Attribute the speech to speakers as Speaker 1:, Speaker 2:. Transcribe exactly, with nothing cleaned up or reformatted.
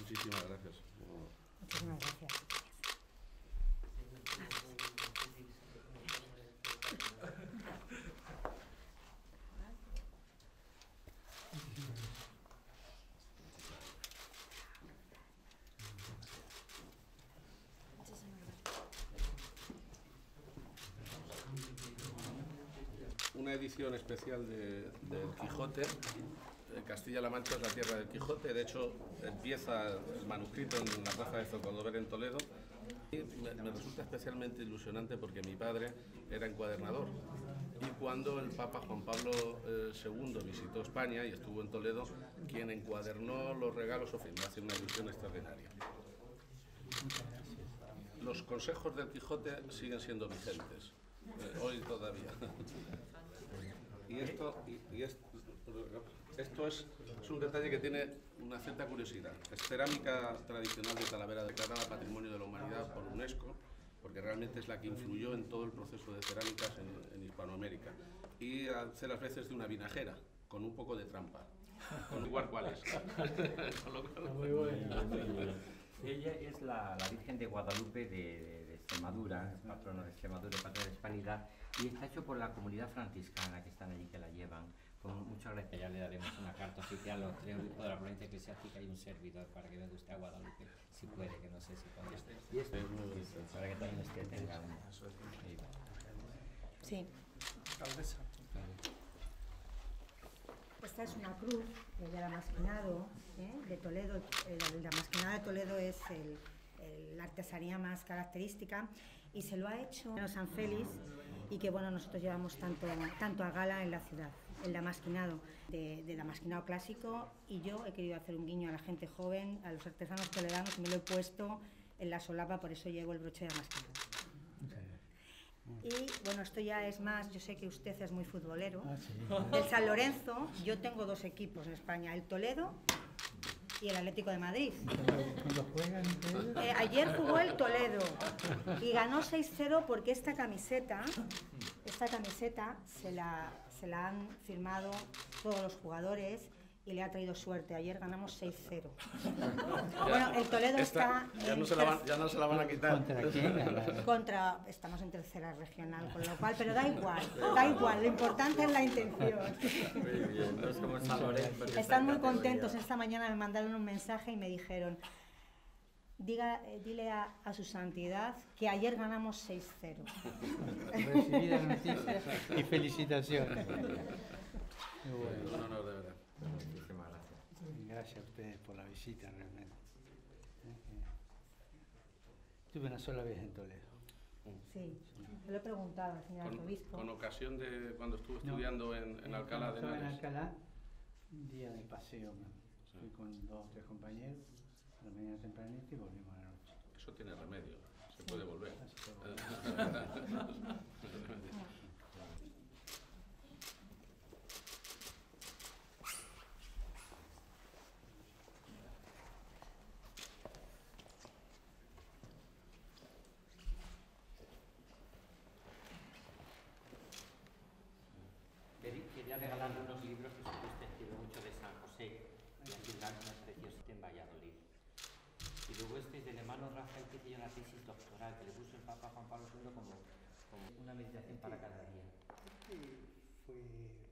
Speaker 1: Muchísimas gracias.
Speaker 2: Muchísimas gracias.
Speaker 1: Una edición especial de, del Quijote. Castilla-La Mancha es la tierra del Quijote. De hecho, empieza el manuscrito en la plaza de Zocodover en Toledo. Y me, me resulta especialmente ilusionante porque mi padre era encuadernador. Y cuando el Papa Juan Pablo eh, segundo visitó España y estuvo en Toledo, quien encuadernó los regalos o firmó, hace una edición extraordinaria. Los consejos del Quijote siguen siendo vigentes, eh, hoy todavía. Y esto, y, y esto, esto es, es un detalle que tiene una cierta curiosidad. Es cerámica tradicional de Talavera, declarada Patrimonio de la Humanidad por UNESCO, porque realmente es la que influyó en todo el proceso de cerámicas en, en Hispanoamérica. Y hace las veces de una vinajera, con un poco de trampa, con igual cuál es.
Speaker 3: Muy bueno.
Speaker 4: Ella es la, la Virgen de Guadalupe de, de, de Extremadura, es patrona de Extremadura, patrona de la Hispanidad, y está hecho por la comunidad franciscana que están allí, que la llevan. Con muchas gracias. Ya le daremos una carta oficial a los tres obispos de la provincia eclesiástica y un servidor para que venga usted a Guadalupe, si puede, que no sé si puede. Y este, para que también usted tenga una.
Speaker 2: Sí. Esta es una cruz de Damasquinado, ¿eh? de Toledo. El Damasquinado de Toledo es el, el, la artesanía más característica y se lo ha hecho en San Félix y que bueno, nosotros llevamos tanto, tanto a gala en la ciudad. El damasquinado, de, de damasquinado clásico, y yo he querido hacer un guiño a la gente joven, a los artesanos toledanos, y me lo he puesto en la solapa, por eso llevo el broche de damasquinado. Y bueno, esto ya es más, yo sé que usted es muy futbolero.
Speaker 3: Ah, sí.
Speaker 2: El San Lorenzo, yo tengo dos equipos en España, el Toledo y el Atlético de Madrid.
Speaker 3: ¿Cuándo juegan ustedes?
Speaker 2: Eh, ayer jugó el Toledo y ganó seis cero porque esta camiseta, esta camiseta se la, se la han firmado todos los jugadores y le ha traído suerte. Ayer ganamos seis cero. Bueno, el Toledo
Speaker 1: Esta,
Speaker 2: está...
Speaker 1: ya, no se la van, ya no se la van a quitar.
Speaker 3: ¿Contra quién?
Speaker 2: Contra, estamos en tercera regional, con lo cual, pero da igual, da igual, lo importante es la intención.
Speaker 4: Muy bien, no somos San Lorenzo.
Speaker 2: Están muy contentos, esta mañana me mandaron un mensaje y me dijeron, diga, eh, dile a, a su santidad que ayer ganamos seis cero.
Speaker 3: Recibida noticia y felicitaciones. Muy bueno.
Speaker 1: Un honor, de verdad.
Speaker 4: Muchísimas gracias.
Speaker 3: Gracias a ustedes por la visita, realmente. Estuve una sola vez en Toledo.
Speaker 2: Sí, yo le he preguntado al señor
Speaker 1: Con,
Speaker 2: arzobispo.
Speaker 1: con ocasión de cuando estuvo estudiando
Speaker 3: No,
Speaker 1: en, en Alcalá de
Speaker 3: Estaba en
Speaker 1: Henares.
Speaker 3: Alcalá, un día de paseo.
Speaker 1: Sí.
Speaker 3: Fui con dos o tres compañeros, a la mañana tempranito y volvimos a la noche.
Speaker 1: Eso tiene remedio, se puede volver.
Speaker 3: Así que,
Speaker 4: Quería regalarle unos libros que usted escribió mucho de San José y aquí dan una preciosidad en Valladolid. Y luego este es del hermano Rafael, que hizo una tesis doctoral que le puso el Papa Juan Pablo segundo como, como una meditación para cada día.
Speaker 3: Este fue